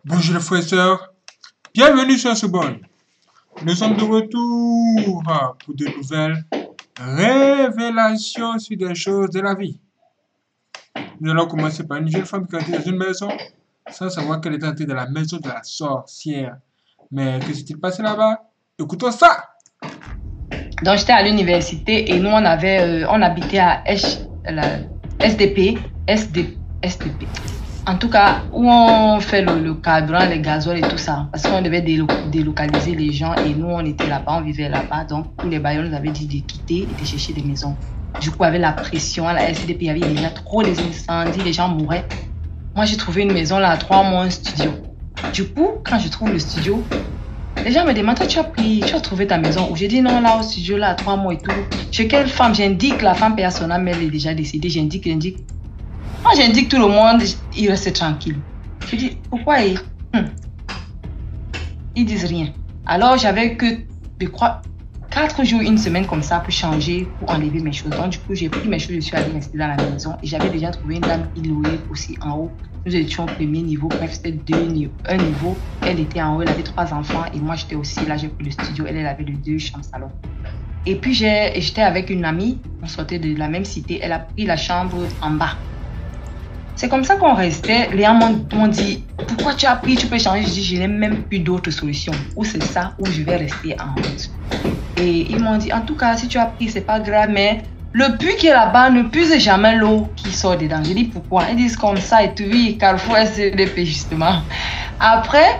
Bonjour les frères et sœurs, bienvenue sur ce bol. Nous sommes de retour pour de nouvelles révélations sur des choses de la vie. Nous allons commencer par une jeune femme qui est entrée dans une maison sans savoir qu'elle est entrée dans la maison de la sorcière. Mais que s'est-il passé là-bas? Écoutons ça! Donc, j'étais à l'université et nous, on habitait à SDP. En tout cas, où on fait le carburant, les gazoles et tout ça. Parce qu'on devait délocaliser les gens et nous, on était là-bas, on vivait là-bas. Donc, tous les bailleurs nous avaient dit de quitter et de chercher des maisons. Du coup, avec la pression à la SDP, il y avait déjà trop des incendies, les gens mouraient. Moi, j'ai trouvé une maison là à 3 mois, un studio. Du coup, quand je trouve le studio, les gens me demandent, toi, tu as trouvé ta maison où? J'ai dit non, là au studio, là à 3 mois et tout. Chez quelle femme? J'indique la femme personnelle, mais elle est déjà décédée. J'indique. Moi, j'indique tout le monde, il reste tranquille. Je dis, pourquoi ils disent rien. Alors, j'avais que, je crois, 4 jours, une semaine comme ça pour changer, pour enlever mes choses. Donc, du coup, j'ai pris mes choses, je suis allée rester dans la maison. Et j'avais déjà trouvé une dame qui louait aussi en haut. Nous étions au premier niveau, bref, c'était un niveau. Elle était en haut, elle avait 3 enfants. Et moi, j'étais aussi là, j'ai pris le studio. Elle avait les 2 chambres salon. Et puis, j'étais avec une amie, on sortait de la même cité. Elle a pris la chambre en bas. C'est comme ça qu'on restait. Les gens m'ont dit, pourquoi tu as pris, tu peux changer? Je dis, je n'ai même plus d'autre solution. Ou c'est ça, ou je vais rester en route. Et ils m'ont dit, en tout cas, si tu as pris, c'est pas grave, mais le puits qui est là-bas ne puise jamais l'eau qui sort dedans. Je dis, pourquoi? Ils disent comme ça et tout, oui, Carrefour SDP justement. Après,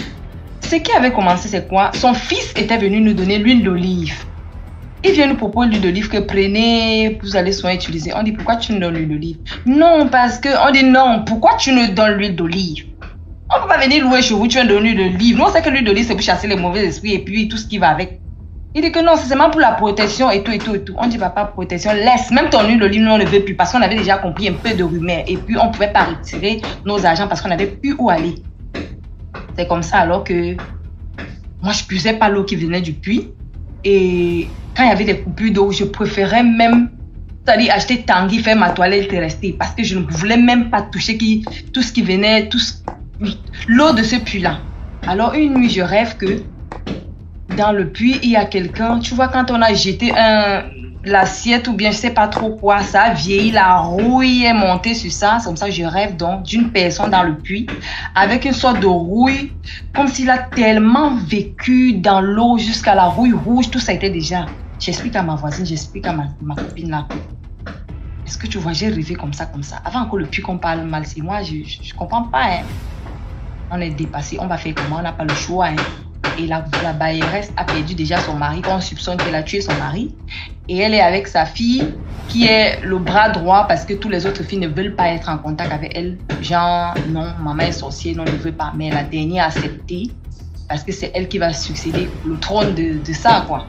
ce qui avait commencé, c'est quoi? Son fils était venu nous donner l'huile d'olive. Il vient nous proposer l'huile d'olive que prenez, vous allez souvent utiliser. On dit, pourquoi tu nous donnes l'huile d'olive? Non, parce que, on dit non, pourquoi tu nous donnes l'huile d'olive? On ne peut pas venir louer chez vous, tu nous donnes l'huile d'olive. Nous, on sait que l'huile d'olive, c'est pour chasser les mauvais esprits et puis tout ce qui va avec. Il dit que non, c'est seulement pour la protection et tout. On dit, papa, protection, laisse. Même ton huile d'olive, nous, on ne veut plus parce qu'on avait déjà compris un peu de rumeurs. Et puis, on ne pouvait pas retirer nos argents parce qu'on n'avait plus où aller. C'est comme ça alors que moi, je ne puisais pas l'eau qui venait du puits. Et quand il y avait des coupures d'eau, je préférais même, c'est-à-dire acheter Tanguy, faire ma toilette et rester. Parce que je ne voulais même pas toucher tout ce qui venait, l'eau de ce puits-là. Alors une nuit, je rêve que dans le puits, il y a quelqu'un. Tu vois, quand on a jeté l'assiette ou bien je ne sais pas trop quoi, ça a vieilli, la rouille est montée sur ça. C'est comme ça que je rêve donc d'une personne dans le puits avec une sorte de rouille, comme s'il a tellement vécu dans l'eau jusqu'à la rouille rouge, tout ça était déjà. J'explique à ma voisine, j'explique à ma copine là. Est-ce que tu vois, j'ai rêvé comme ça. Avant encore le puits qu'on parle mal, c'est moi, je ne comprends pas. Hein. On est dépassé, on va faire comment? On n'a pas le choix. Hein. Et la bailleresse a perdu déjà son mari. On soupçonne qu'elle a tué son mari. Et elle est avec sa fille qui est le bras droit parce que toutes les autres filles ne veulent pas être en contact avec elle. Genre, non, maman est sorcière, non, ne veut pas. Mais la dernière a accepté parce que c'est elle qui va succéder au trône de ça, quoi.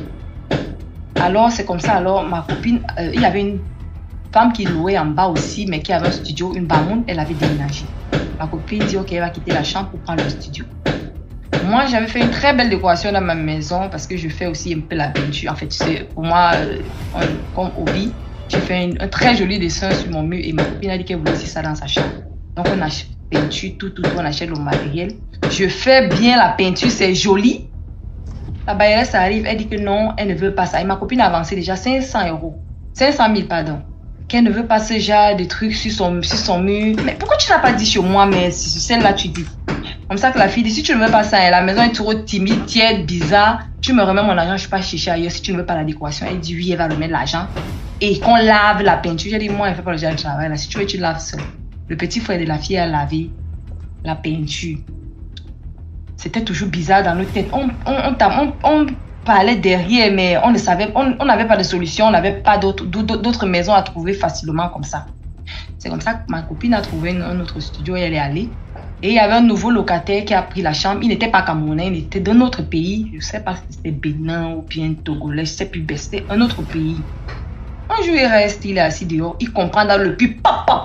Alors, c'est comme ça. Alors, ma copine, il y avait une femme qui louait en bas aussi, mais qui avait un studio, une baronne, elle avait déménagé. Ma copine dit, ok, elle va quitter la chambre pour prendre le studio. Moi, j'avais fait une très belle décoration dans ma maison parce que je fais aussi un peu la peinture. En fait, tu sais, pour moi, comme hobby, j'ai fait un très joli dessin sur mon mur et ma copine a dit qu'elle voulait aussi ça dans sa chambre. Donc, on achète peinture, tout, on achète le matériel. Je fais bien la peinture, c'est joli. La bailleresse arrive, elle dit que non, elle ne veut pas ça. Et ma copine a avancé déjà 500 €. 500 000, pardon. Qu'elle ne veut pas ce genre de trucs sur son mur. Mais pourquoi tu ne l'as pas dit sur moi, mais sur celle-là, tu dis? Comme ça que la fille dit, si tu ne veux pas ça, la maison est trop timide, tiède, bizarre, tu me remets mon argent, je ne suis pas chercher ailleurs. Si tu ne veux pas la décoration, elle dit oui, elle va remettre l'argent. Et qu'on lave la peinture. J'ai dit, moi, elle ne fait pas le genre de travail là. Si tu veux, tu laves seul. Le petit frère de la fille a lavé la peinture. C'était toujours bizarre dans nos têtes. On parlait derrière, mais on ne savait, on n'avait pas de solution, on n'avait pas d'autres maisons à trouver facilement comme ça. C'est comme ça que ma copine a trouvé un autre studio et elle est allée. Et il y avait un nouveau locataire qui a pris la chambre. Il n'était pas camerounais, il était d'un autre pays. Je ne sais pas si c'était Bénin ou bien Togolais, je ne sais plus, c'était un autre pays. Un jour, il reste, il est assis dehors, il comprend dans le puits, pop, pop.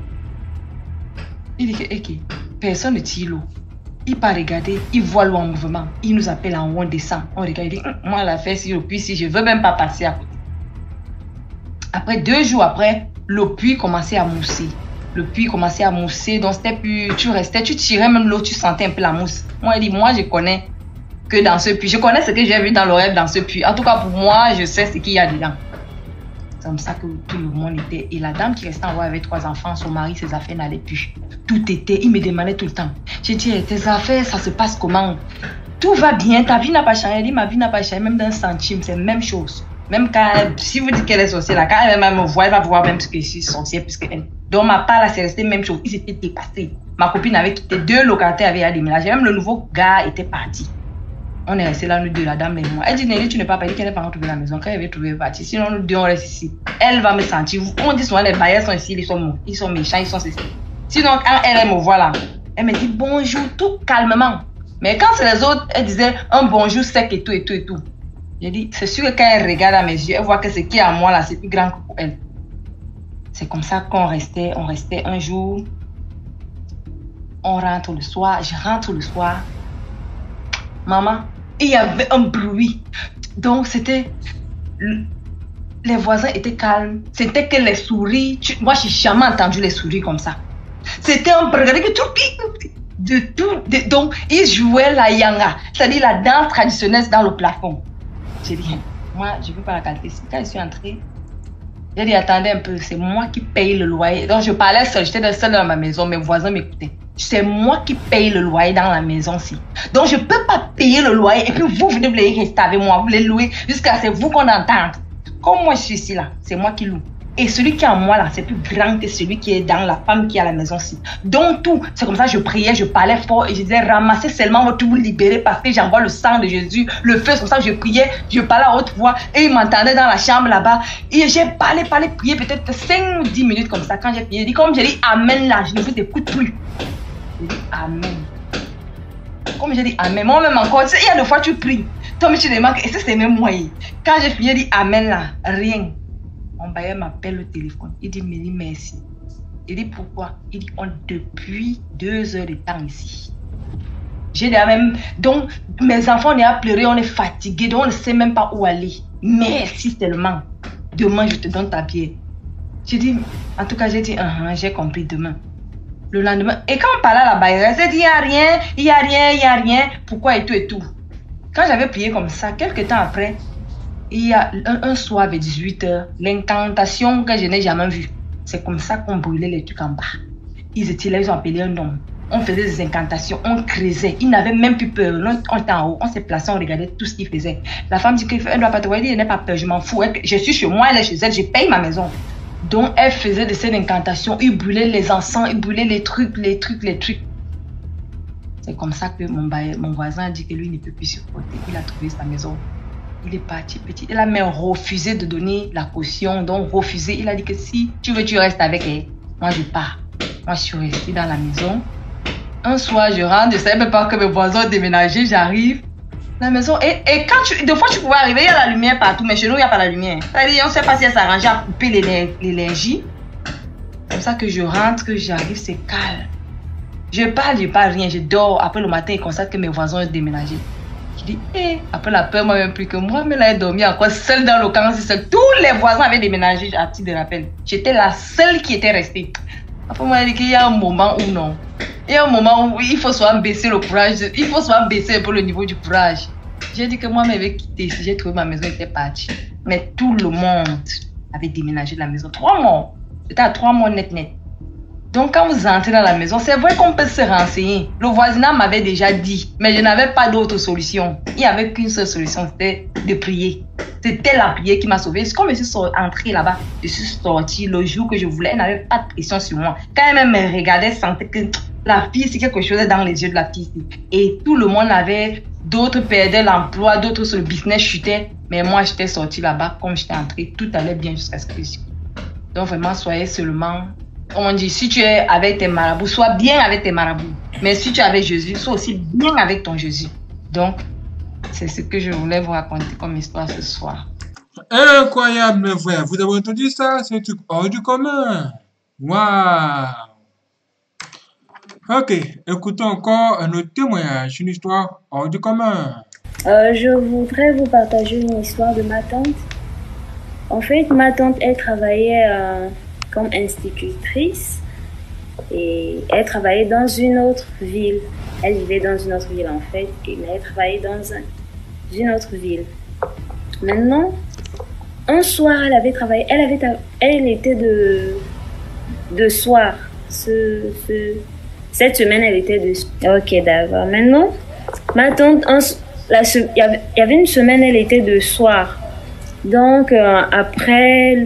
Il dit que, ok, personne ne tire l'eau. Il part regarder, il voit l'eau en mouvement. Il nous appelle en haut, on descend. On regarde, il dit, moi, la fête sur le puits, si je ne veux même pas passer à côté. Après 2 jours après, le puits commençait à mousser. le puits commençait à mousser, donc c'était plus, tu restais, tu tirais même l'eau, tu sentais un peu la mousse. Moi, elle dit, moi, je connais que dans ce puits, je connais ce que j'ai vu dans le rêve dans ce puits. En tout cas, pour moi, je sais ce qu'il y a dedans. C'est comme ça que tout le monde était. Et la dame qui restait en haut avec 3 enfants, son mari, ses affaires n'allaient plus. Tout était, il me demandait tout le temps. J'ai dit, tes affaires, ça se passe comment? Tout va bien, ta vie n'a pas changé. Elle dit, ma vie n'a pas changé, même d'un centime, c'est la même chose. Même quand, si vous dites qu'elle est sorcière, là, quand elle me voit, elle va voir même ce que je suis sorcière, puisque elle. Donc, ma part, là, c'est resté la même chose. Ils étaient dépassés. Ma copine avait quitté, 2 locataires avaient déménagé. Même le nouveau gars était parti. On est restés là, nous deux, la dame et moi. Elle dit, Nelly, tu n'es pas partie, qu'elle n'est pas rentrée la maison. Quand elle avait trouvé, elle est partie. Sinon, nous deux, on reste ici. Elle va me sentir. On dit souvent, les bailleurs sont ici, ils sont méchants, ils sont ceci. Sinon, quand elle me voit là, elle me dit bonjour, tout calmement. Mais quand c'est les autres, elle disait un bonjour sec et tout, et tout, et tout. J'ai dit, c'est sûr que quand elle regarde à mes yeux, elle voit que ce qui est à moi là, c'est plus grand que pour elle. C'est comme ça qu'on restait. On restait un jour. On rentre le soir. Je rentre le soir. Maman, il y avait un bruit. Donc, c'était... Les voisins étaient calmes. C'était que les souris... Moi, je n'ai jamais entendu les souris comme ça. C'était un bruit que tout... De tout... Donc, ils jouaient la yanga. C'est-à-dire la danse traditionnelle dans le plafond. J'ai dit, moi, je ne veux pas la qualité. Quand je suis entrée, j'ai dit, attendez un peu, c'est moi qui paye le loyer. Donc, je parlais seule, j'étais seule dans ma maison, mes voisins m'écoutaient. C'est moi qui paye le loyer dans la maison-ci. Donc, je ne peux pas payer le loyer et puis vous venez vous rester avec moi, vous les louer jusqu'à ce que c'est vous qu'on entende. Comme moi, je suis ici, là, c'est moi qui loue. Et celui qui est en moi, là, c'est plus grand que celui qui est dans la femme qui est à la maison-ci. Donc, tout, c'est comme ça, je priais, je parlais fort et je disais, ramassez seulement votre vous libérer parce que j'envoie le sang de Jésus, le feu, c'est comme ça, je priais, je parlais à haute voix et ils m'entendaient dans la chambre là-bas. Et j'ai parlé, prié peut-être 5 ou 10 minutes comme ça. Quand j'ai prié, comme j'ai dit Amen là, je ne vous écoute plus. J'ai dit Amen. Comme j'ai dit Amen, moi-même encore, il y a des fois tu pries. Toi, mais tu demandes, est-ce que c'est même moi? Quand j'ai prié, j'ai dit Amen là, rien. Mon bailleur m'appelle au téléphone. Il dit, Mélie, merci. Il dit, pourquoi? Il dit, depuis 2 heures de temps ici. J'ai déjà même... Donc, mes enfants, on est à pleurer, on est fatigués, donc on ne sait même pas où aller. Merci tellement. Demain, je te donne ta pierre. J'ai dit, en tout cas, j'ai dit, j'ai compris demain. Le lendemain, et quand on parlait à la bailleure, elle s'est dit, il n'y a rien, il n'y a rien, il n'y a rien. Pourquoi et tout et tout. Quand j'avais prié comme ça, quelques temps après, il y a un soir vers 18 h, l'incantation que je n'ai jamais vue. C'est comme ça qu'on brûlait les trucs en bas. Ils étaient là, ils ont appelé un homme. On faisait des incantations, on creusait. Ils n'avaient même plus peur. On était en haut, on s'est placé, on regardait tout ce qu'ils faisaient. La femme dit qu'elle ne doit pas te voir, elle n'a pas peur, je m'en fous. Je suis chez moi, elle est chez elle, je paye ma maison. Donc elle faisait de ces incantations, ils brûlaient les encens, ils brûlaient les trucs. C'est comme ça que mon voisin a dit que lui ne peut plus supporter. Il a trouvé sa maison. Il est parti petit. Il a même refusé de donner la caution. Donc, refusé. Il a dit que si tu veux, tu restes avec elle. Moi, je pars. Moi, je suis restée dans la maison. Un soir, je rentre. Je ne savais même pas que mes voisins ont déménagé. J'arrive. La maison. Et quand des fois, tu pouvais arriver, il y a la lumière partout. Mais chez nous, il n'y a pas la lumière. C'est-à-dire, on ne sait pas si elle s'arrange à couper l'énergie. C'est comme ça que je rentre, que j'arrive, c'est calme. Je parle rien. Je dors. Après, le matin, je constate que mes voisins ont déménagé. Je dis, après la peur, moi même plus que moi, mais là, elle dormait encore seule dans le camp, seule. Tous les voisins avaient déménagé à titre de rappel. J'étais la seule qui était restée. Après, moi, elle dit qu'il y a un moment où non. Il y a un moment où il faut soit baisser le courage, il faut soit baisser un peu le niveau du courage. J'ai dit que moi, je m'avais quitté. Si j'ai trouvé ma maison, elle était partie. Mais tout le monde avait déménagé de la maison. 3 mois. J'étais à 3 mois net. Donc, quand vous entrez dans la maison, c'est vrai qu'on peut se renseigner. Le voisinage m'avait déjà dit, mais je n'avais pas d'autre solution. Il n'y avait qu'une seule solution, c'était de prier. C'était la prière qui m'a sauvée. Comme je suis entrée là-bas, je suis sortie le jour que je voulais, elle n'avait pas de pression sur moi. Quand elle me regardait, elle sentait que la fille, c'est quelque chose dans les yeux de la fille. Et tout le monde avait, d'autres perdaient l'emploi, d'autres sur le business chutaient. Mais moi, j'étais sortie là-bas, comme j'étais entrée, tout allait bien jusqu'à ce que je suis. Donc, vraiment, soyez seulement... On dit, si tu es avec tes marabouts, sois bien avec tes marabouts. Mais si tu es avec Jésus, sois aussi bien avec ton Jésus. Donc, c'est ce que je voulais vous raconter comme histoire ce soir. Incroyable, mes frères. Vous avez entendu ça? C'est un truc hors du commun. Waouh! Ok, écoutons encore un autre témoignage, une histoire hors du commun. Je voudrais vous partager une histoire de ma tante. En fait, ma tante, elle travaillait comme institutrice Et elle travaillait dans une autre ville. Elle vivait dans une autre ville en fait, mais elle travaillait dans une autre ville. Maintenant, un soir, elle avait travaillé, elle était de soir. Cette semaine, elle était de soir. Ok, d'accord. Maintenant, ma tante, il y avait une semaine, elle était de soir. Donc, après,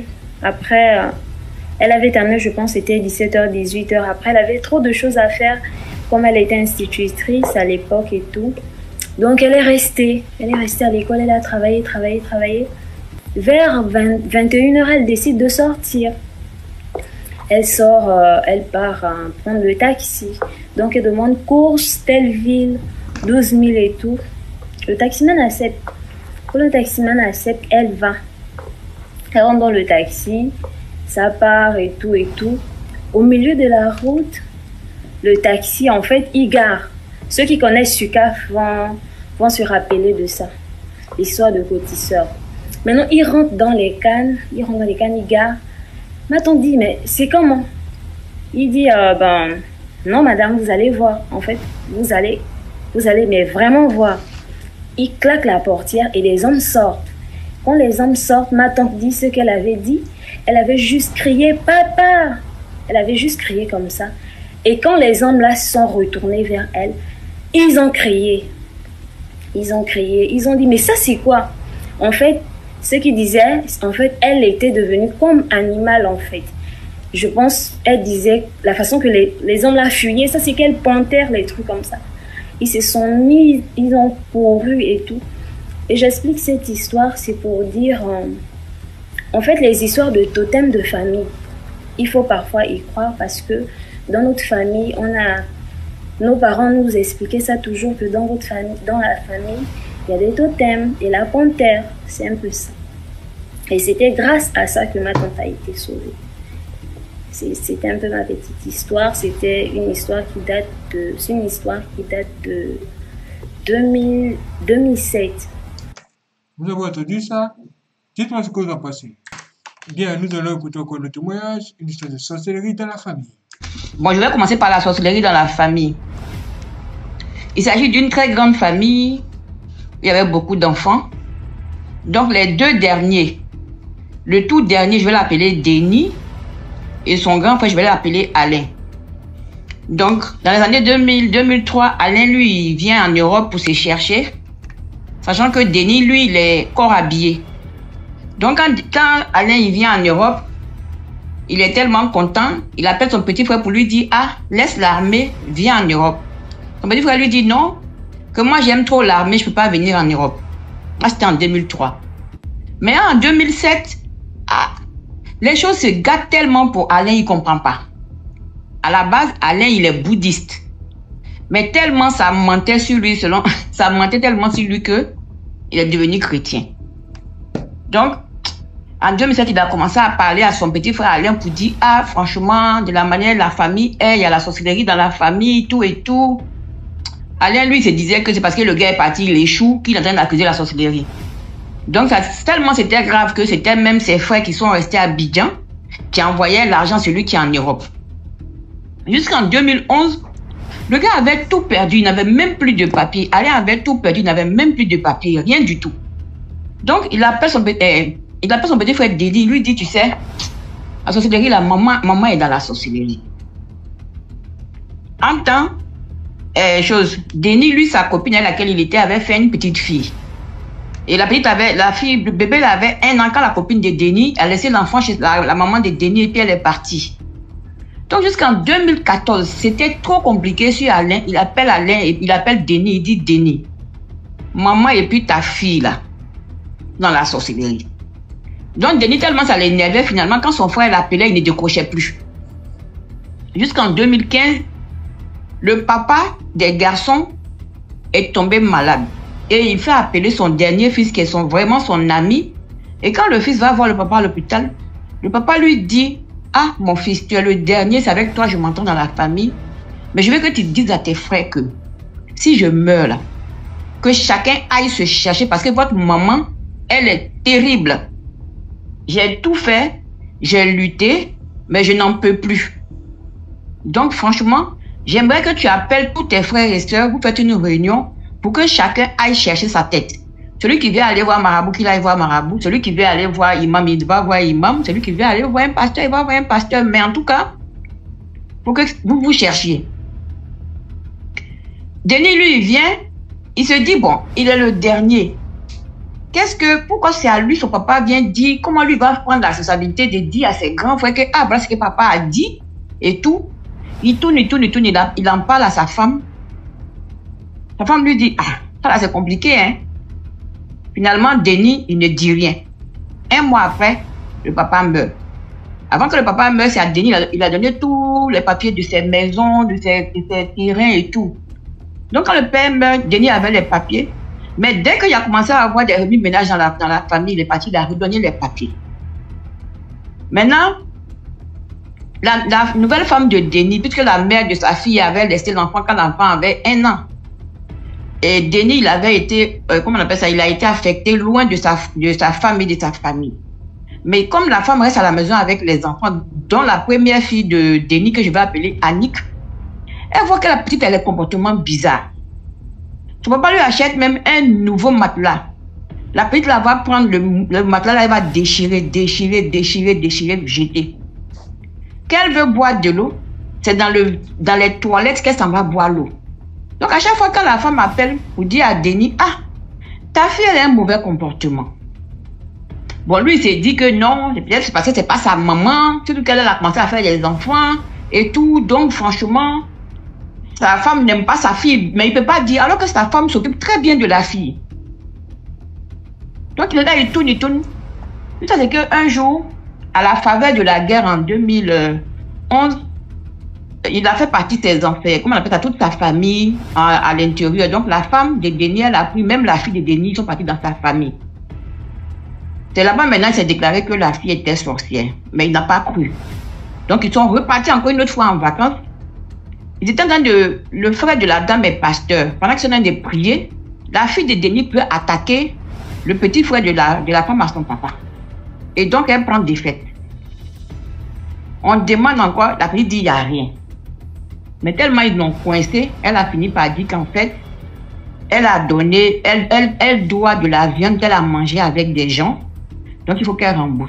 elle avait terminé, je pense, c'était 17h, 18h. Après, elle avait trop de choses à faire, comme elle était institutrice à l'époque et tout. Donc, elle est restée à l'école, elle a travaillé. Vers 21h, elle décide de sortir. Elle sort, elle part prendre le taxi. Donc, elle demande course, telle ville, 12 000 et tout. Le taximan accepte. Quand le taximan accepte, elle va. Elle rentre dans le taxi, ça part et tout. Au milieu de la route, le taxi, en fait, il gare. Ceux qui connaissent Sucaf vont se rappeler de ça. L'histoire de Cotisseur. Maintenant, il rentre dans les cannes, il gare. Ma tante dit, mais c'est comment? Il dit, non madame, vous allez voir. En fait, vous allez mais vraiment voir. Il claque la portière et les hommes sortent. Quand les hommes sortent, ma tante dit ce qu'elle avait dit. Elle avait juste crié, papa! Elle avait juste crié comme ça. Et quand les hommes là sont retournés vers elle, ils ont crié. Ils ont dit, mais ça c'est quoi? En fait, ce qu'ils disaient, en fait, elle était devenue comme animal en fait. Je pense, elle disait, la façon que les hommes la fuyaient, ça c'est quelle panthère, les trucs comme ça. Ils se sont mis, ils ont couru et tout. Et j'explique cette histoire, c'est pour dire, en fait, les histoires de totems de famille, il faut parfois y croire parce que dans notre famille, nos parents nous expliquaient ça toujours que dans la famille, il y a des totems et la panthère, c'est un peu ça. Et c'était grâce à ça que ma tante a été sauvée. C'était un peu ma petite histoire. C'était une histoire qui date de 2007. Vous avez entendu ça? Dites-moi ce que vous en pensez. Bien, nous allons écouter encore le témoignage, une histoire de sorcellerie dans la famille. Bon, je vais commencer par la sorcellerie dans la famille. Il s'agit d'une très grande famille. Il y avait beaucoup d'enfants. Donc, les deux derniers, le tout dernier, je vais l'appeler Denis. Et son grand frère, je vais l'appeler Alain. Donc, dans les années 2000-2003, Alain, lui, il vient en Europe pour se chercher. Sachant que Denis, lui, il est corps habillé. Donc, quand Alain, il vient en Europe, il est tellement content, il appelle son petit frère pour lui dire, ah, laisse l'armée, viens en Europe. Son petit frère lui dit, non, que moi, j'aime trop l'armée, je ne peux pas venir en Europe. Ah, c'était en 2003. Mais en 2007, les choses se gâtent tellement pour Alain, il ne comprend pas. À la base, Alain, il est bouddhiste. Mais tellement ça mentait sur lui, ça mentait tellement sur lui que il est devenu chrétien. Donc, en 2007, il a commencé à parler à son petit frère Alain pour dire, ah, franchement, de la manière la famille est, il y a la sorcellerie dans la famille, tout et tout. Alain, lui, se disait que c'est parce que le gars est parti, il échoue, qu'il est en train d'accuser la sorcellerie. Donc, tellement c'était grave que c'était même ses frères qui sont restés à Abidjan, qui envoyaient l'argent à celui qui est en Europe. Jusqu'en 2011, le gars avait tout perdu, il n'avait même plus de papier. Alain avait tout perdu, il n'avait même plus de papier, rien du tout. Donc, il appelle son petit frère Dédi, il lui dit, tu sais, la sorcellerie, la maman est dans la sorcellerie. En temps, Denis, lui, sa copine à laquelle il était, avait fait une petite fille. Et le bébé avait 1 an quand la copine de Denis a laissé l'enfant chez la maman de Denis et puis elle est partie. Donc jusqu'en 2014, c'était trop compliqué sur Alain. Il appelle Alain et il appelle Denis, il dit Denis, maman et puis ta fille là, dans la sorcellerie. Donc Denis, tellement ça l'énervait, finalement quand son frère l'appelait, il ne décrochait plus. Jusqu'en 2015, le papa des garçons est tombé malade. Et il fait appeler son dernier fils qui est vraiment son ami. Et quand le fils va voir le papa à l'hôpital, le papa lui dit, ah mon fils, tu es le dernier, c'est avec toi je m'entends dans la famille. Mais je veux que tu dises à tes frères que si je meurs là, que chacun aille se chercher parce que votre maman, elle est terrible. J'ai tout fait, j'ai lutté, mais je n'en peux plus. Donc, franchement, j'aimerais que tu appelles tous tes frères et sœurs, vous faites une réunion pour que chacun aille chercher sa tête. Celui qui veut aller voir Marabout, qu'il aille voir Marabout. Celui qui veut aller voir Imam, il va voir Imam. Celui qui veut aller voir un pasteur, il va voir un pasteur. Mais en tout cas, pour que vous vous cherchiez. Denis, lui, il vient, il se dit, bon, il est le dernier. Pourquoi c'est à lui, son papa vient dire, comment lui va prendre la responsabilité de dire à ses grands frères que, ah, voilà ce que papa a dit, et tout. Il tourne, il en parle à sa femme. Sa femme lui dit, ah, ça là c'est compliqué, hein. Finalement, Denis, il ne dit rien. Un mois après, le papa meurt. Avant que le papa meure, c'est à Denis, il a donné tous les papiers de ses maisons, de ses terrains et tout. Donc quand le père meurt, Denis avait les papiers. Mais dès qu'il a commencé à avoir des remis de ménage dans la famille, il est parti, il a redonné les papiers. Maintenant, la nouvelle femme de Denis, puisque la mère de sa fille avait laissé l'enfant quand l'enfant avait 1 an. Et Denis, il avait été, comment on appelle ça, il a été affecté loin de sa femme et de sa famille. Mais comme la femme reste à la maison avec les enfants, dont la première fille de Denis, que je vais appeler Annick, elle voit que la petite a des comportements bizarres. Son papa lui achète même un nouveau matelas. La petite là va prendre le matelas, là, elle va déchirer, jeter. Qu'elle veut boire de l'eau, c'est dans les toilettes qu'elle s'en va boire l'eau. Donc à chaque fois que la femme appelle pour dire à Denis, ah, ta fille elle a un mauvais comportement. Bon, lui il s'est dit que non, peut-être c'est parce que c'est pas sa maman, surtout qu'elle a commencé à faire des enfants et tout, donc franchement, sa femme n'aime pas sa fille, mais il peut pas dire, alors que sa femme s'occupe très bien de la fille. Donc il est là, il tourne. Ça c'est qu'un jour, à la faveur de la guerre en 2011, il a fait partie de ses enfants, comment on appelle ça, toute sa famille à l'intérieur. Donc la femme de Denis, elle a pris, même la fille de Denis, ils sont partis dans sa famille. C'est là-bas maintenant il s'est déclaré que la fille était sorcière, mais il n'a pas cru. Donc ils sont repartis encore une autre fois en vacances. Ils étaient en train de, le frère de la dame est pasteur. Pendant qu'ils sont en train de prier, la fille de Denis peut attaquer le petit frère de la femme à son papa. Et donc elle prend défaite. On demande encore, la petite dit il n'y a rien. Mais tellement ils l'ont coincé, elle a fini par dire qu'en fait, elle a donné, elle doit de la viande qu'elle a mangée avec des gens. Donc il faut qu'elle rembourse.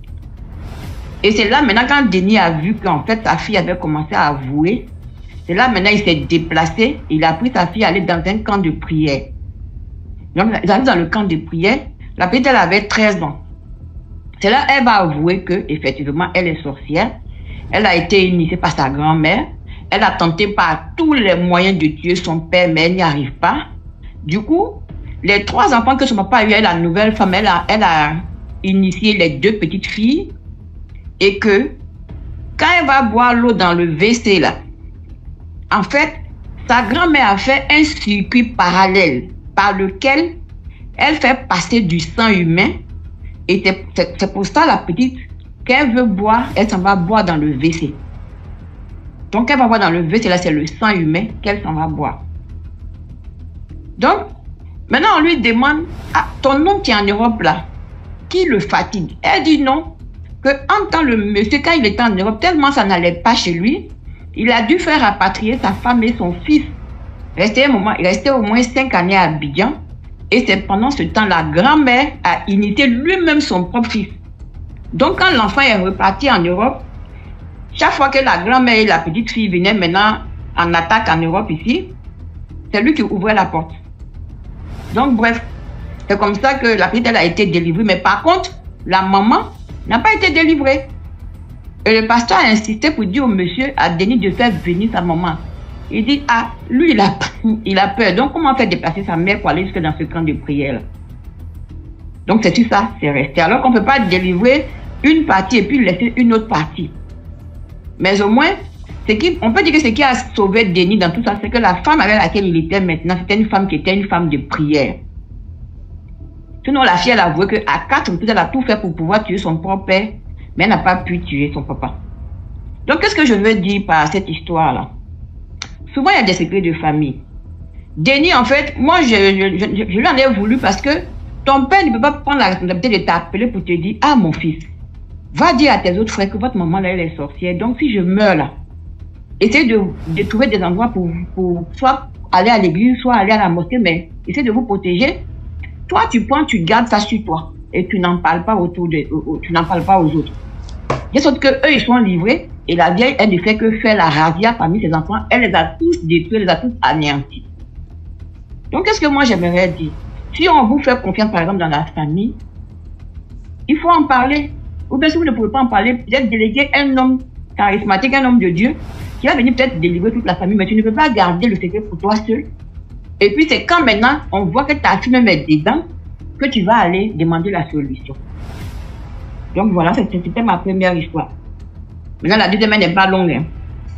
Et c'est là maintenant quand Denis a vu qu'en fait sa fille avait commencé à avouer, c'est là maintenant il s'est déplacé, il a pris sa fille à aller dans un camp de prière. Donc ils arrivent dans le camp de prière, la petite elle avait 13 ans. C'est là elle va avouer que effectivement elle est sorcière. Elle a été initiée par sa grand-mère. Elle a tenté par tous les moyens de tuer son père, mais elle n'y arrive pas. Du coup, les 3 enfants que son papa a eu, la nouvelle femme, elle a initié les 2 petites filles. Et que, quand elle va boire l'eau dans le WC, là, en fait, sa grand-mère a fait un circuit parallèle par lequel elle fait passer du sang humain. Et c'est pour ça, la petite, quand elle veut boire, elle s'en va boire dans le WC. Donc, elle va boire dans le WC, là, c'est le sang humain qu'elle s'en va boire. Donc, maintenant, on lui demande, ah, ton oncle qui est en Europe, là, qui le fatigue? Elle dit non, que en tant le monsieur, quand il était en Europe, tellement ça n'allait pas chez lui, il a dû faire rapatrier sa femme et son fils. Il restait au moins 5 années à Abidjan. Et c'est pendant ce temps, la grand-mère a initié lui-même son propre fils. Donc, quand l'enfant est reparti en Europe, chaque fois que la grand-mère et la petite fille venaient maintenant en attaque en Europe ici, c'est lui qui ouvrait la porte. Donc, bref, c'est comme ça que la petite elle a été délivrée. Mais par contre, la maman n'a pas été délivrée. Et le pasteur a insisté pour dire au monsieur, à Denis, de faire venir sa maman. Il dit, ah, lui, il a peur. Donc, comment faire déplacer sa mère pour aller jusque dans ce camp de prière? Donc, c'est tout ça, c'est resté. Alors qu'on ne peut pas délivrer une partie et puis laisser une autre partie. Mais au moins, on peut dire que ce qui a sauvé Denis dans tout ça, c'est que la femme avec laquelle il était maintenant, c'était une femme qui était une femme de prière. Sinon, la fille, elle a avoué qu'à 4 reprises, elle a tout fait pour pouvoir tuer son propre père, mais elle n'a pas pu tuer son papa. Donc, qu'est-ce que je veux dire par cette histoire-là? Souvent, il y a des secrets de famille. Denis, en fait, moi, je lui en ai voulu parce que ton père ne peut pas prendre la responsabilité de t'appeler pour te dire, ah, mon fils, va dire à tes autres frères que votre maman, là, elle est sorcière. Donc, si je meurs là, essayez de trouver des endroits pour soit aller à l'église, soit aller à la mosquée, mais essayez de vous protéger. Toi, tu prends, tu gardes ça sur toi et tu n'en parles pas tu n'en parles pas aux autres. De sorte que eux, ils sont livrés et la vieille, elle ne fait que faire la razzia parmi ses enfants. Elle les a tous détruits, elle les a tous anéantis. Donc, qu'est-ce que moi j'aimerais dire? Si on vous fait confiance, par exemple, dans la famille, il faut en parler. Ou bien si vous ne pouvez pas en parler, peut-être déléguer un homme charismatique, un homme de Dieu, qui va venir peut-être délivrer toute la famille, mais tu ne peux pas garder le secret pour toi seul. Et puis c'est quand maintenant on voit que ta fille même est dedans, que tu vas aller demander la solution. Donc voilà, c'était ma première histoire. Maintenant la deuxième n'est pas longue. Hein.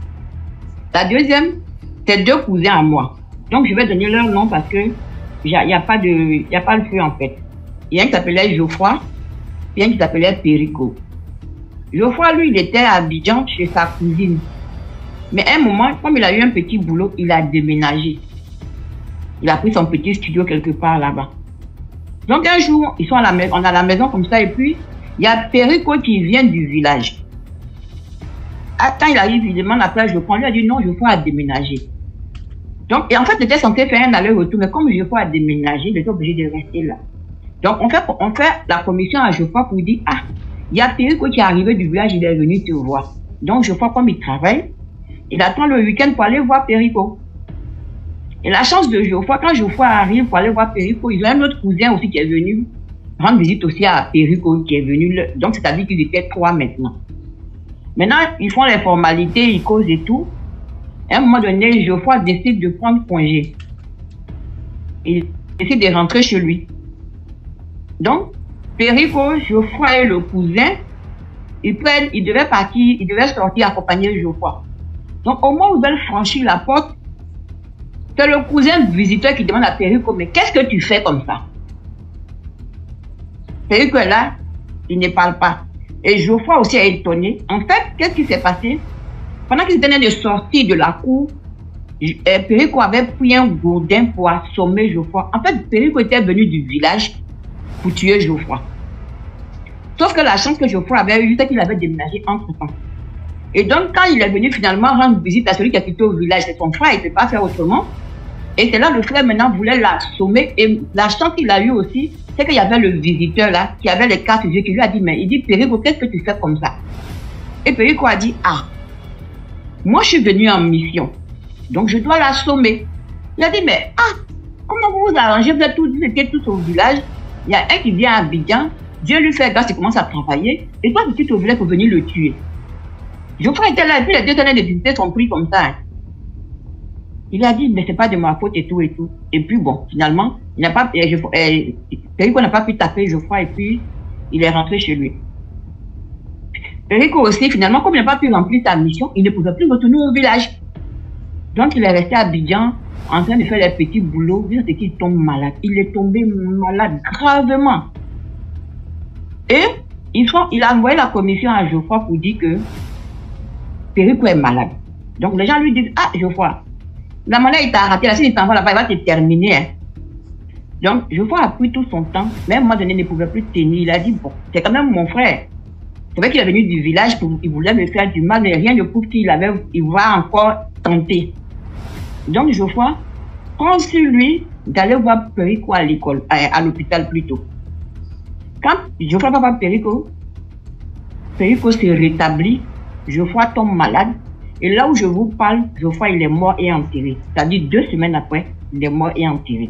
La deuxième, c'est deux cousins à moi. Donc je vais donner leur nom parce que il n'y a pas le feu en fait. Il y a un qui s'appelait Geoffroy, et un qui s'appelait Perico. Geoffroy, lui, il était à Abidjan chez sa cousine. Mais à un moment, comme il a eu un petit boulot, il a déménagé. Il a pris son petit studio quelque part là-bas. Donc un jour, ils sont on est à la maison comme ça, et puis il y a Perico qui vient du village. Quand il arrive, il demande la place, Geoffroy. Lui a dit non, Geoffroy a déménagé. Donc, et en fait, il était censé faire un aller-retour, mais comme Geoffroy a déménagé, il était obligé de rester là. Donc, on fait la commission à Geoffroy pour dire, ah, il y a Perico qui est arrivé du village, il est venu te voir. Donc, Geoffroy, comme il travaille, il attend le week-end pour aller voir Perico. Et la chance de Geoffroy, quand Geoffroy arrive pour aller voir Perico, il a un autre cousin aussi qui est venu rendre visite aussi à Perico, qui est venu. Donc, c'est-à-dire qu'ils étaient trois maintenant. Maintenant, ils font les formalités, ils causent et tout. À un moment donné, Geoffroy décide de prendre congé. Il décide de rentrer chez lui. Donc, Perico, Geoffroy et le cousin, ils devaient partir, ils devaient sortir accompagner Geoffroy. Donc, au moment où ils veulent franchir la porte, c'est le cousin visiteur qui demande à Perico, mais qu'est-ce que tu fais comme ça? Perico est là, il ne parle pas. Et Geoffroy aussi est étonné. En fait, qu'est-ce qui s'est passé? Pendant qu'ils venaient de sortir de la cour, Perico avait pris un gourdin pour assommer Geoffroy. En fait, Perico était venu du village pour tuer Geoffroy. Sauf que la chance que Geoffroy avait eue, c'est qu'il avait déménagé entre-temps. Et donc, quand il est venu finalement rendre visite à celui qui a quitté au village, c'est son frère, il ne peut pas faire autrement. Et c'est là le frère maintenant voulait l'assommer. Et la chance qu'il a eue aussi, c'est qu'il y avait le visiteur là, qui avait les cartes yeux, qui lui a dit, mais il dit, Perico, qu'est-ce que tu fais comme ça? Et Perico a dit, ah, moi je suis venu en mission, donc je dois l'assommer. Il a dit, mais ah, comment vous vous arrangez? Vous êtes tous au village. Il y a un qui vient à Abidjan, Dieu lui fait grâce, il commence à travailler, et toi tu es au village pour venir le tuer. Geoffroy était là, et puis les 2 années de visiter sont pris comme ça. Hein. Il a dit, mais c'est pas de ma faute et tout et tout. Et puis bon, finalement, Perico n'a pas pu taper Geoffroy et puis il est rentré chez lui. Perico aussi, finalement, comme il n'a pas pu remplir sa mission, il ne pouvait plus retourner au village. Donc il est resté à Abidjan en train de faire les petits boulots, jusqu'à ce qu'il tombe malade. Il est tombé malade gravement. Et il a envoyé la commission à Geoffroy pour dire que Perico est malade. Donc les gens lui disent, ah Geoffroy, la monnaie il t'a raté, la si il t'envoie là-bas, il va te terminer. Hein. Donc Geoffroy a pris tout son temps, mais à un moment donné il ne pouvait plus tenir. Il a dit, bon, c'est quand même mon frère. C'est vrai qu'il est venu du village, il voulait me faire du mal, mais rien ne prouve qu'il va encore tenter. Donc Geoffroy prend sur lui d'aller voir Perico à l'école, à l'hôpital plutôt. Quand Geoffroy va voir Perico se rétablit, Geoffroy tombe malade. Et là où je vous parle, Geoffroy il est mort et enterré. C'est-à-dire 2 semaines après, il est mort et enterré.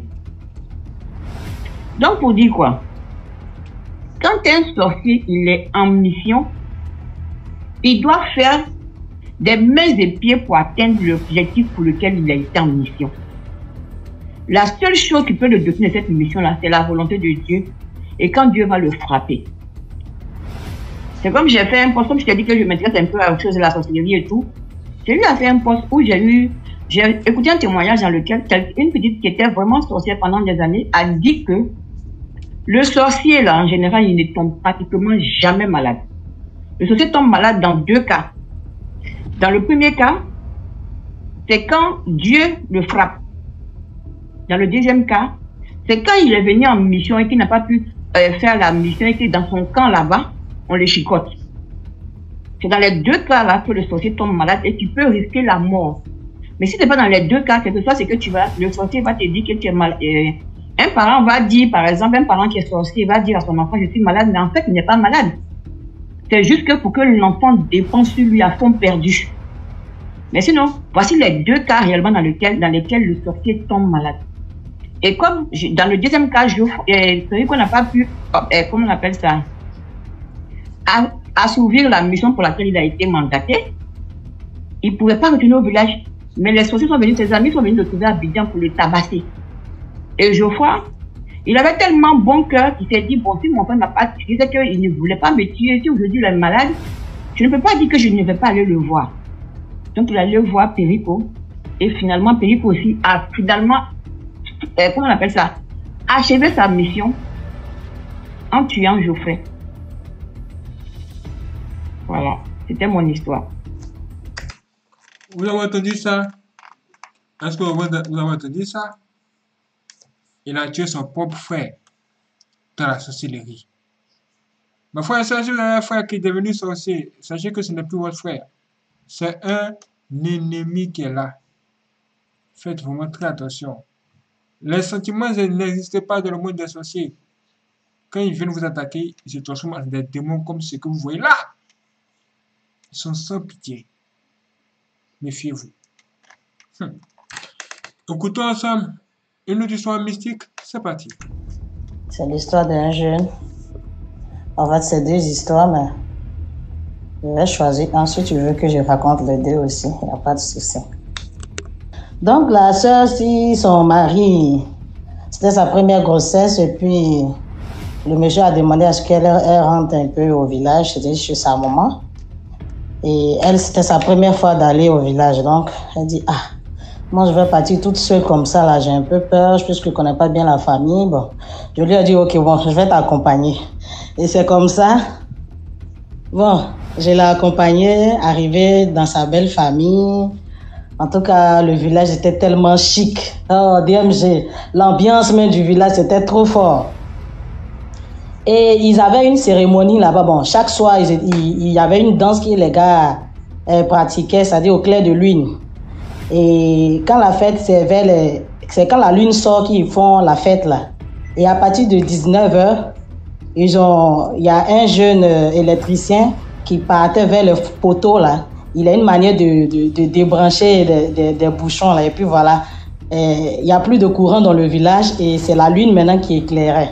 Donc pour dire quoi? Quand un sorcier il est en mission, il doit faire des mains et pieds pour atteindre l'objectif pour lequel il a été en mission. La seule chose qui peut le doter de cette mission-là, c'est la volonté de Dieu. Et quand Dieu va le frapper. C'est comme j'ai fait un poste, comme je t'ai dit que je m'intéresse un peu à autre chose de la sorcellerie et tout. J'ai eu à faire un poste où j'ai écouté un témoignage dans lequel une petite qui était vraiment sorcière pendant des années a dit que le sorcier, là, en général, il ne tombe pratiquement jamais malade. Le sorcier tombe malade dans 2 cas. Dans le premier cas, c'est quand Dieu le frappe. Dans le deuxième cas, c'est quand il est venu en mission et qu'il n'a pas pu faire la mission et qu'il est dans son camp là-bas, on le chicote. C'est dans les deux cas là que le sorcier tombe malade et tu peux risquer la mort. Mais si ce n'est pas dans les deux cas, quelque chose, c'est que le sorcier va te dire que tu es malade. Un parent va dire, par exemple, un parent qui est sorcier va dire à son enfant, je suis malade, mais en fait, il n'est pas malade. C'est juste que pour que l'enfant dépense sur lui à fond perdu. Mais sinon, voici les deux cas réellement dans lesquels le sorcier tombe malade. Et comme dans le deuxième cas, c'est vrai qu'on n'a pas pu, comment on appelle ça, assouvir la mission pour laquelle il a été mandaté, il ne pouvait pas retourner au village. Mais les sorciers sont venus, ses amis sont venus le trouver à Abidjan pour le tabasser. Et Geoffroy, il avait tellement bon cœur qu'il s'est dit, bon, si mon frère n'a pas tué, c'est qu'il ne voulait pas me tuer. Si aujourd'hui il est malade, je ne peux pas dire que je ne vais pas aller le voir. Donc il allait voir Perico. Et finalement, Perico aussi a finalement, comment on appelle ça, achevé sa mission en tuant Geoffrey. Voilà, c'était mon histoire. Vous avez entendu ça? Est-ce que vous avez entendu ça? Il a tué son propre frère dans la sorcellerie. Ma frère, si vous avez un frère qui est devenu sorcier, sachez que ce n'est plus votre frère. C'est un ennemi qui est là. Faites vraiment très attention. Les sentiments n'existent pas dans le monde des sorciers. Quand ils viennent vous attaquer, ils se transforment en des démons comme ce que vous voyez là. Ils sont sans pitié. Méfiez-vous. Écoutons ensemble une autre histoire mystique. C'est parti. C'est l'histoire d'un jeune. En fait, c'est deux histoires, mais je vais choisir un. Si tu veux que je raconte les deux aussi, il n'y a pas de souci. Donc, la sœur, si son mari, c'était sa première grossesse, et puis le monsieur a demandé à ce qu'elle rentre un peu au village, c'était chez sa maman. Et elle, c'était sa première fois d'aller au village. Donc, elle dit, ah, moi, je vais partir toute seule comme ça, là, j'ai un peu peur, puisque je ne connais pas bien la famille. Bon, je lui ai dit, ok, bon, je vais t'accompagner. Et c'est comme ça. Bon, je l'ai accompagnée, arrivée dans sa belle famille. En tout cas, le village était tellement chic. Oh, DMG, l'ambiance même du village, c'était trop fort. Et ils avaient une cérémonie là-bas. Bon, chaque soir, il y avait une danse que les gars pratiquaient, c'est-à-dire au clair de lune. Et quand la fête, c'est quand la lune sort qu'ils font la fête là. Et à partir de 19h, il y a un jeune électricien qui partait vers le poteau là. Il a une manière de débrancher des bouchons là. Et puis voilà, il n'y a plus de courant dans le village et c'est la lune maintenant qui éclairait.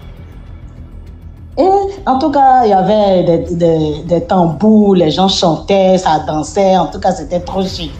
Et en tout cas, il y avait des tambours, les gens chantaient, ça dansait, en tout cas, c'était trop chic.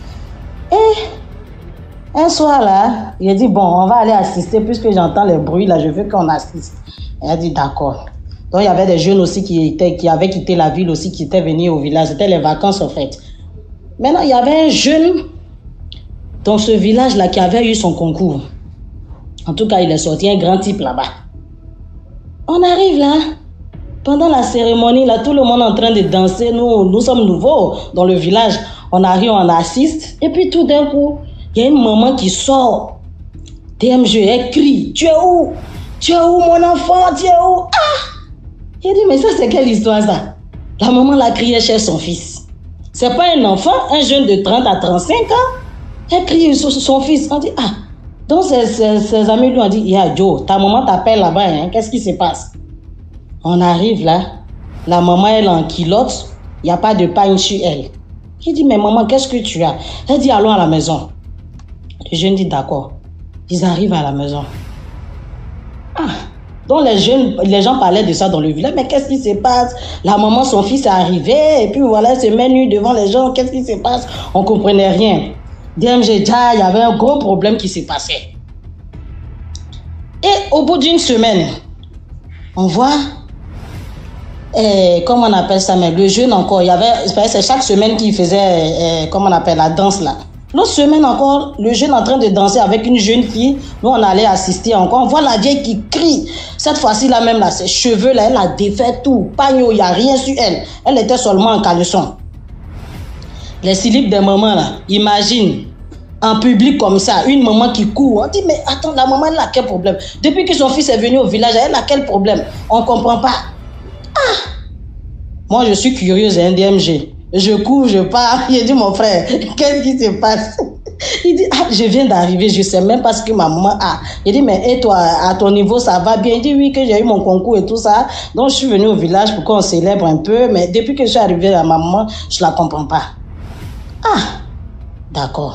Et un soir là, il a dit, bon, on va aller assister, puisque j'entends les bruits là, je veux qu'on assiste. Elle a dit, d'accord. Donc, il y avait des jeunes aussi qui avaient quitté la ville aussi, qui étaient venus au village. C'était les vacances, en fait. Maintenant, il y avait un jeune dans ce village-là qui avait eu son concours. En tout cas, il est sorti un grand type là-bas. On arrive là. Pendant la cérémonie, là, tout le monde est en train de danser. Nous sommes nouveaux dans le village. On arrive, on assiste. Et puis tout d'un coup, il y a une maman qui sort. DMG, elle crie. Tu es où? Tu es où, mon enfant? Tu es où? Ah! Il dit, mais ça, c'est quelle histoire, ça? La maman l'a crié chez son fils. C'est pas un enfant, un jeune de 30 à 35 ans. Elle crie sur son fils. On dit, ah. Donc, ses amis lui ont dit, yeah, Joe, ta maman t'appelle là-bas, hein? Qu'est-ce qui se passe? On arrive là, la maman elle est en culotte, il n'y a pas de pain sur elle. Il dit, mais maman, qu'est-ce que tu as? Elle dit, allons à la maison. Le jeune dit, d'accord. Ils arrivent à la maison. Ah, donc les gens parlaient de ça dans le village, mais qu'est-ce qui se passe? La maman, son fils est arrivé, et puis voilà, elle se met nue devant les gens, qu'est-ce qui se passe? On ne comprenait rien. DMG, il y avait un gros problème qui s'est passé. Et au bout d'une semaine, on voit... comment on appelle ça, mais le jeune encore, c'est chaque semaine qu'il faisait, comment on appelle, la danse là. L'autre semaine encore, le jeune en train de danser avec une jeune fille, nous on allait assister encore, on voit la vieille qui crie. Cette fois-ci là même là, ses cheveux là, elle a défait tout, pagno, il n'y a rien sur elle. Elle était seulement en caleçon. Les slips des mamans là, imagine, en public comme ça, une maman qui court, on dit mais attends, la maman elle a quel problème? Depuis que son fils est venu au village, elle a quel problème? On ne comprend pas. Moi, je suis curieuse, un DMG. Je cours, je pars. Il dit, mon frère, qu'est-ce qui se passe? Il dit, ah, je viens d'arriver, je ne sais même pas ce que ma maman a. Il dit, mais et toi, à ton niveau, ça va bien? Il dit, oui, que j'ai eu mon concours et tout ça. Donc, je suis venue au village pour qu'on célèbre un peu. Mais depuis que je suis arrivée à ma maman, je ne la comprends pas. Ah, d'accord.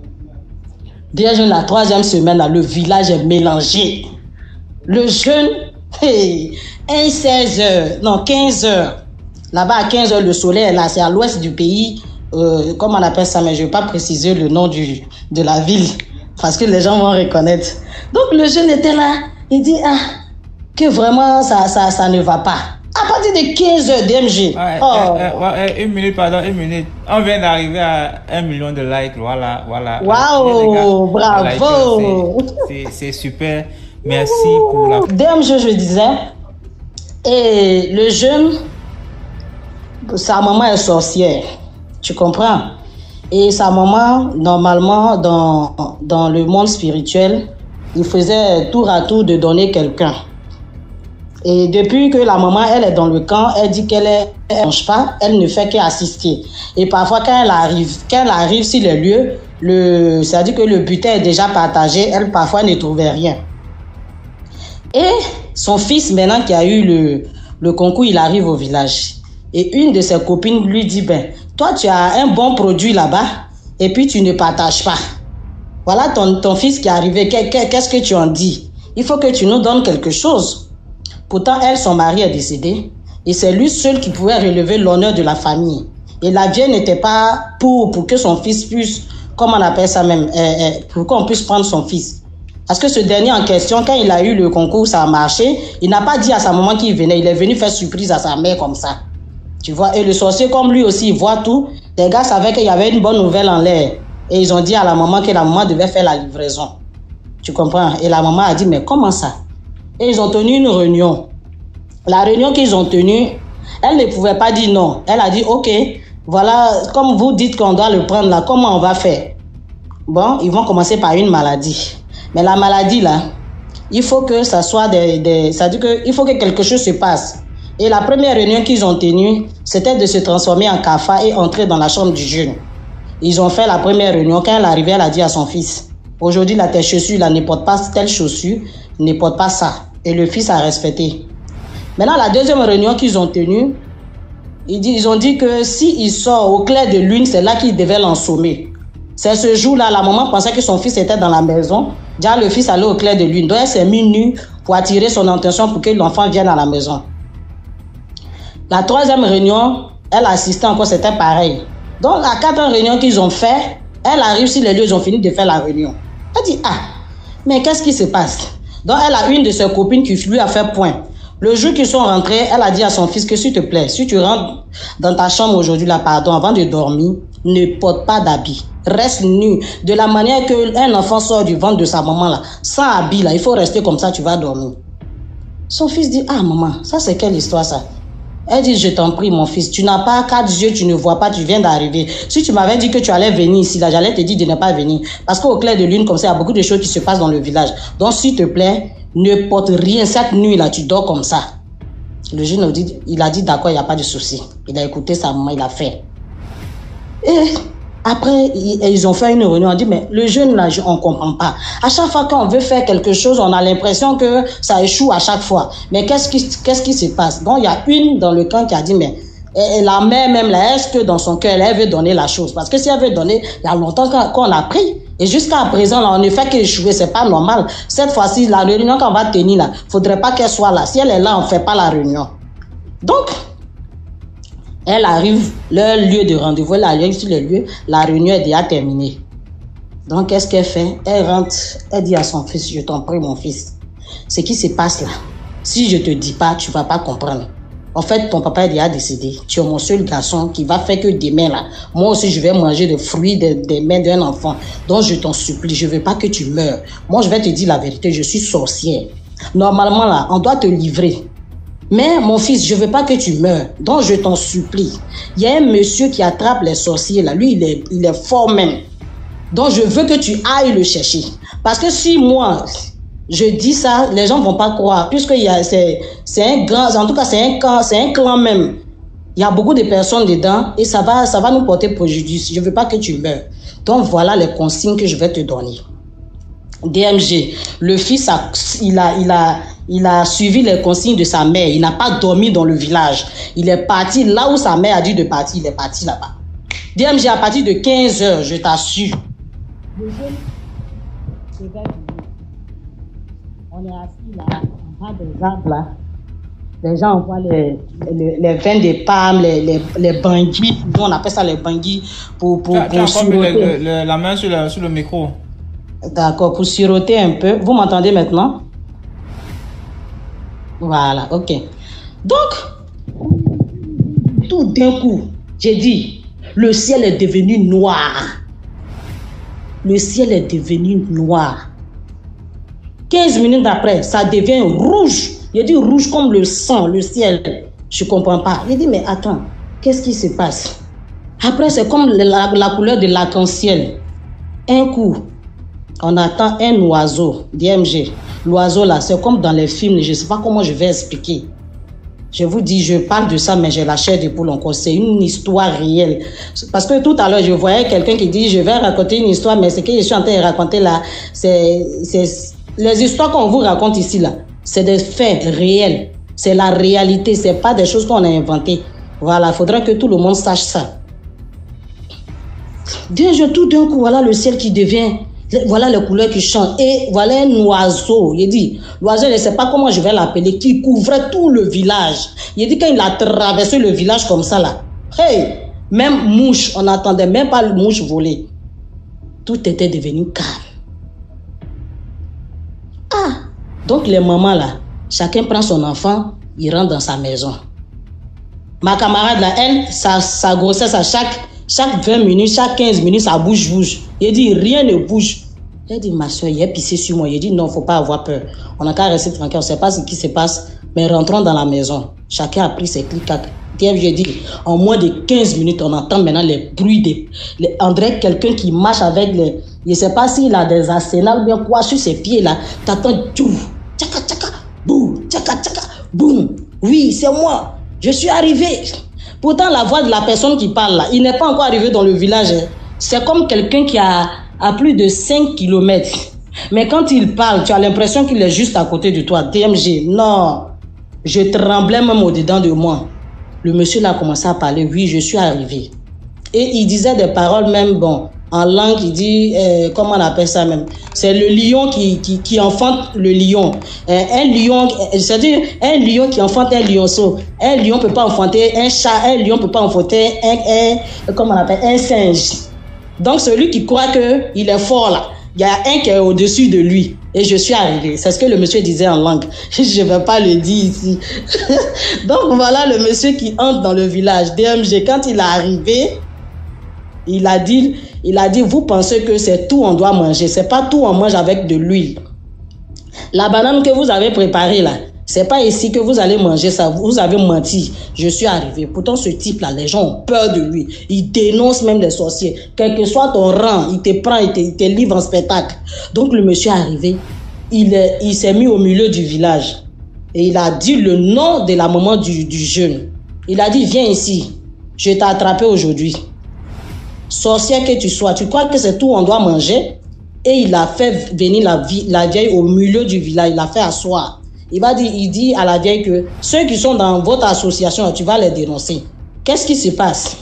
Déjà, la 3e semaine, là, le village est mélangé. Le jeûne, hey, 16h, non, 15h. Là-bas, à 15h, le soleil est là, c'est à l'ouest du pays. Comment on appelle ça, mais je ne vais pas préciser le nom de la ville, parce que les gens vont reconnaître. Donc, le jeune était là, il dit, ah, que vraiment, ça ne va pas. À partir de 15h, DMG. Ouais, une minute, pardon, une minute. On vient d'arriver à 1 million de likes, voilà. Waouh, bravo. C'est super, merci pour la... DMG, je disais, et le jeune, sa maman est sorcière. Tu comprends? Et sa maman, normalement, dans le monde spirituel, il faisait tour à tour de donner quelqu'un. Et depuis que la maman, elle est dans le camp, elle dit qu'elle ne mange pas, elle ne fait qu'assister. Et parfois, quand elle arrive sur les lieux, c'est-à-dire que le butin est déjà partagé, elle parfois ne trouvait rien. Et son fils, maintenant qui a eu le concours, il arrive au village. Et une de ses copines lui dit, ben, toi, tu as un bon produit là-bas et puis tu ne partages pas. Voilà ton fils qui est arrivé. Qu'est-ce que tu en dis? Il faut que tu nous donnes quelque chose. Pourtant, elle, son mari est décédé et c'est lui seul qui pouvait relever l'honneur de la famille. Et la vieille n'était pas pour que son fils puisse, comment on appelle ça même, pour qu'on puisse prendre son fils. Parce que ce dernier en question, quand il a eu le concours, ça a marché, il n'a pas dit à sa maman qu'il venait. Il est venu faire surprise à sa mère comme ça. Tu vois, et le sorcier, comme lui aussi, il voit tout. Les gars savaient qu'il y avait une bonne nouvelle en l'air. Et ils ont dit à la maman que la maman devait faire la livraison. Tu comprends? Et la maman a dit, mais comment ça? Et ils ont tenu une réunion. La réunion qu'ils ont tenue, elle ne pouvait pas dire non. Elle a dit, ok, voilà, comme vous dites qu'on doit le prendre là, comment on va faire? Bon, ils vont commencer par une maladie. Mais la maladie là, il faut que ça soit c'est-à-dire qu'il faut que quelque chose se passe. Et la première réunion qu'ils ont tenue, c'était de se transformer en cafard et entrer dans la chambre du jeûne. Ils ont fait la première réunion. Quand elle est arrivée, elle a dit à son fils, aujourd'hui, tes chaussures, là, ne porte pas telle chaussure, ne porte pas ça. Et le fils a respecté. Maintenant, la deuxième réunion qu'ils ont tenue, ils ont dit que s'il sort au clair de lune, c'est là qu'il devait l'ensommer. C'est ce jour-là, la maman pensait que son fils était dans la maison. Déjà, le fils allait au clair de lune. Donc, elle s'est mise nue pour attirer son attention pour que l'enfant vienne à la maison. La troisième réunion, elle assistait encore, c'était pareil. Donc, la quatrième réunion qu'ils ont fait, elle arrive sur les lieux, ils ont fini de faire la réunion. Elle dit, ah, mais qu'est-ce qui se passe? Donc, elle a une de ses copines qui lui a fait point. Le jour qu'ils sont rentrés, elle a dit à son fils que s'il te plaît, si tu rentres dans ta chambre aujourd'hui, là, pardon, avant de dormir, ne porte pas d'habit. Reste nu. De la manière qu'un enfant sort du ventre de sa maman, là, sans habit, là, il faut rester comme ça, tu vas dormir. Son fils dit, ah, maman, ça c'est quelle histoire ça? Elle dit, je t'en prie, mon fils, tu n'as pas 4 yeux, tu ne vois pas, tu viens d'arriver. Si tu m'avais dit que tu allais venir ici, là, j'allais te dire de ne pas venir. Parce qu'au clair de lune, comme ça, il y a beaucoup de choses qui se passent dans le village. Donc, s'il te plaît, ne porte rien. Cette nuit-là, tu dors comme ça. Le jeune, il a dit, d'accord, il n'y a pas de souci. Il a écouté sa maman, il a fait. Et après, ils ont fait une réunion, on dit, mais le jeune, là, on ne comprend pas. À chaque fois qu'on veut faire quelque chose, on a l'impression que ça échoue à chaque fois. Mais qu'est-ce qui se passe? Donc, il y a une dans le camp qui a dit, mais la mère même, là, est-ce que dans son cœur, elle veut donner la chose? Parce que si elle veut donner, il y a longtemps qu'on a pris. Et jusqu'à présent, là, on ne fait qu'échouer, c'est pas normal. Cette fois-ci, la réunion qu'on va tenir, là, faudrait pas qu'elle soit là. Si elle est là, on ne fait pas la réunion. Donc, elle arrive, leur lieu de rendez-vous, elle arrive sur le lieu, la réunion est déjà terminée. Donc, qu'est-ce qu'elle fait? Elle rentre, elle dit à son fils, je t'en prie, mon fils, ce qui se passe là, si je te dis pas, tu vas pas comprendre. En fait, ton papa est déjà décédé. Tu es mon seul garçon qui va faire que demain là, moi aussi, je vais manger des fruits des mains d'un enfant. Donc, je t'en supplie, je veux pas que tu meurs. Moi, je vais te dire la vérité, je suis sorcière. Normalement là, on doit te livrer. Mais mon fils, je veux pas que tu meurs. Donc, je t'en supplie. Il y a un monsieur qui attrape les sorciers là. Lui, il est fort même. Donc, je veux que tu ailles le chercher. Parce que si moi, je dis ça, les gens vont pas croire. Puisque c'est un grand, en tout cas, c'est un clan même. Il y a beaucoup de personnes dedans et ça va nous porter préjudice. Je ne veux pas que tu meurs. Donc, voilà les consignes que je vais te donner. DMG, le fils, il a suivi les consignes de sa mère. Il n'a pas dormi dans le village. Il est parti là où sa mère a dit de partir. Il est parti là-bas. DMG, à partir de 15 heures, je t'assure. Le jeune, je vais venir. On est assis là, en bas des arbres là. Les gens envoient les veines des palmes, les bangui. On appelle ça les bangui pour siroter. La main sur le micro. D'accord, pour siroter un peu. Vous m'entendez maintenant? Voilà, ok. Donc, tout d'un coup, j'ai dit, le ciel est devenu noir. Le ciel est devenu noir. 15 minutes après, ça devient rouge. J'ai dit rouge comme le sang, le ciel. Je ne comprends pas. J'ai dit, mais attends, qu'est-ce qui se passe? Après, c'est comme la couleur de l'arc-en-ciel. Un coup, on attend un oiseau, DMG. L'oiseau là, c'est comme dans les films, je ne sais pas comment je vais expliquer. Je vous dis, je parle de ça, mais j'ai la chair de poule encore. C'est une histoire réelle. Parce que tout à l'heure, je voyais quelqu'un qui dit, je vais raconter une histoire, mais ce que je suis en train de raconter là, c'est les histoires qu'on vous raconte ici là. C'est des faits réels. C'est la réalité. Ce n'est pas des choses qu'on a inventées. Voilà, il faudra que tout le monde sache ça. Déjà, tout d'un coup, voilà le ciel qui devient... Voilà les couleurs qui changent. Et voilà un oiseau. Il dit, l'oiseau, je ne sais pas comment je vais l'appeler, qui couvrait tout le village. Il dit, quand il a traversé le village comme ça, là, hey, même mouche, on n'entendait même pas le mouche voler. Tout était devenu calme. Ah! Donc les mamans là, chacun prend son enfant, il rentre dans sa maison. Ma camarade là, elle, sa grossesse à chaque 20 minutes, chaque 15 minutes, ça bouge. Il dit, rien ne bouge. Elle dit, ma soeur, il a pissé sur moi. Il dit, non, il ne faut pas avoir peur. On n'a qu'à rester tranquille, on ne sait pas ce qui se passe, mais rentrons dans la maison. Chacun a pris ses clics. J'ai dit, en moins de 15 minutes, on entend maintenant les bruits on dirait quelqu'un qui marche avec les... Je ne sais pas s'il a des arsenals ou bien quoi sur ses pieds là. T'attends, tchaka tchaka, boum, tchaka tchaka, boum. Oui, c'est moi. Je suis arrivé. Pourtant, la voix de la personne qui parle là, il n'est pas encore arrivé dans le village. C'est comme quelqu'un qui a à plus de 5 km. Mais quand il parle, tu as l'impression qu'il est juste à côté de toi. DMG, non. Je tremblais même au-dedans de moi. Le monsieur là a commencé à parler. Oui, je suis arrivé. Et il disait des paroles même, bon... En langue, il dit, comment on appelle ça même? C'est le lion qui enfante le lion. Un lion, c'est-à-dire un lion qui enfante un lionceau. Un lion ne peut pas enfanter un chat, un lion ne peut pas enfanter comment on appelle, un singe. Donc celui qui croit qu'il est fort là, il y a un qui est au-dessus de lui. Et je suis arrivé. C'est ce que le monsieur disait en langue. Je ne vais pas le dire ici. Donc voilà le monsieur qui entre dans le village. DMG, quand il est arrivé, il a dit, vous pensez que c'est tout on doit manger. C'est pas tout on mange avec de l'huile. La banane que vous avez préparée là, c'est pas ici que vous allez manger ça. Vous avez menti. Je suis arrivé. Pourtant, ce type-là, les gens ont peur de lui. Il dénonce même les sorciers. Quel que soit ton rang, il te prend, il te livre en spectacle. Donc, le monsieur est arrivé. Il s'est mis au milieu du village. Et il a dit le nom de la maman du jeune. Il a dit, viens ici. Je t'ai attrapé aujourd'hui. Sorcière que tu sois, tu crois que c'est tout on doit manger? Et il a fait venir la vieille au milieu du village, il l'a fait asseoir. Il dit à la vieille que ceux qui sont dans votre association, tu vas les dénoncer. Qu'est-ce qui se passe?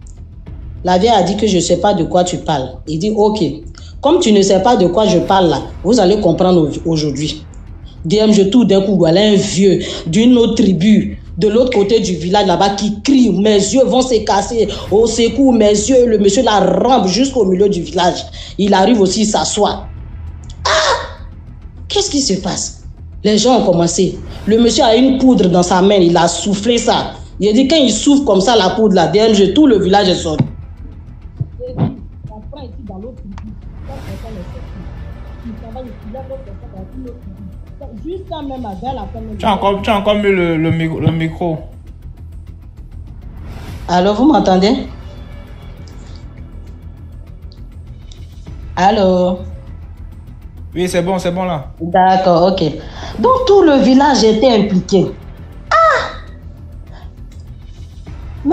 La vieille a dit que je ne sais pas de quoi tu parles. Il dit ok, comme tu ne sais pas de quoi je parle là, vous allez comprendre aujourd'hui. DMG, tout d'un coup, voilà un vieux d'une autre tribu, de l'autre côté du village là-bas qui crie, mes yeux vont se casser, au secours, mes yeux, le monsieur la rampe jusqu'au milieu du village. Il arrive aussi, il s'assoit. Ah! Qu'est-ce qui se passe? Les gens ont commencé. Le monsieur a une poudre dans sa main, il a soufflé ça. Il a dit, quand il souffle comme ça la poudre là, DMG, tout le village est sorti. Tu as encore mis le micro. Allô, vous m'entendez? Allô? Oui, c'est bon là. D'accord, ok. Donc tout le village était impliqué. Ah!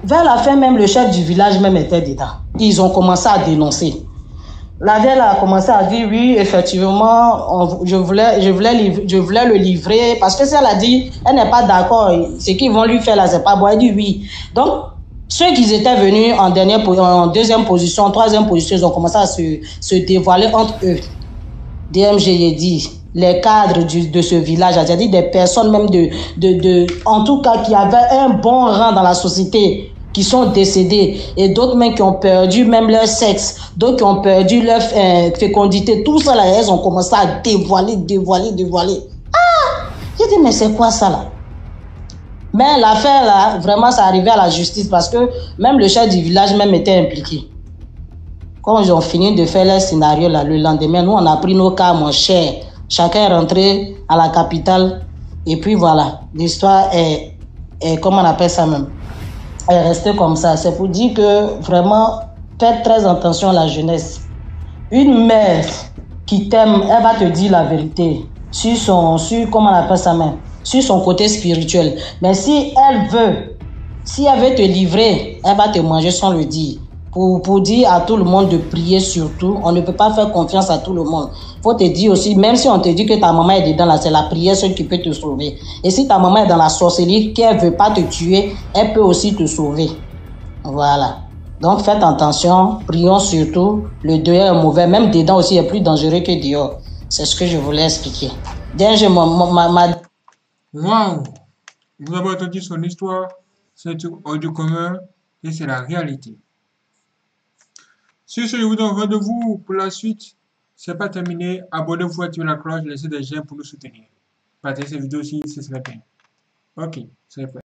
Vers la fin même, le chef du village même était dedans. Ils ont commencé à dénoncer. La vieille a commencé à dire oui, effectivement, je voulais le livrer parce que si elle a dit, elle n'est pas d'accord, ce qu'ils vont lui faire là, c'est pas bon. Elle dit oui. Donc, ceux qui étaient venus en deuxième position, en troisième position, ils ont commencé à se dévoiler entre eux. DMG, j'ai dit, les cadres de ce village, c'est-à-dire des personnes même en tout cas, qui avaient un bon rang dans la société, qui sont décédés, et d'autres même qui ont perdu même leur sexe, d'autres qui ont perdu leur fécondité, tout ça là, elles ont commencé à dévoiler. Ah! J'ai dit, mais c'est quoi ça là? Mais l'affaire là, vraiment, ça arrivait à la justice parce que même le chef du village même était impliqué. Quand ils ont fini de faire leur scénario là, le lendemain, nous on a pris nos cas, mon cher. Chacun est rentré à la capitale, et puis voilà, l'histoire est comment on appelle ça même? Est restée comme ça. C'est pour dire que vraiment, faites très attention à la jeunesse. Une mère qui t'aime, elle va te dire la vérité sur comment on appelle ça même, sur son côté spirituel. Mais si elle veut te livrer, elle va te manger sans le dire. Pour dire à tout le monde de prier surtout, on ne peut pas faire confiance à tout le monde. Faut te dire aussi, même si on te dit que ta maman est dedans là, c'est la prière seule qui peut te sauver. Et si ta maman est dans la sorcellerie, qu'elle veut pas te tuer, elle peut aussi te sauver. Voilà. Donc faites attention, prions surtout. Le dehors est mauvais, même dedans aussi est plus dangereux que dehors. C'est ce que je voulais expliquer. Waouh! Vous avez entendu son histoire, c'est hors du commun et c'est la réalité. Sur ce, je vous donne rendez-vous pour la suite. C'est pas terminé. Abonnez-vous, activez la cloche, laissez des j'aime pour nous soutenir. Partagez cette vidéo aussi, ce serait bien. Ok, c'est prêt.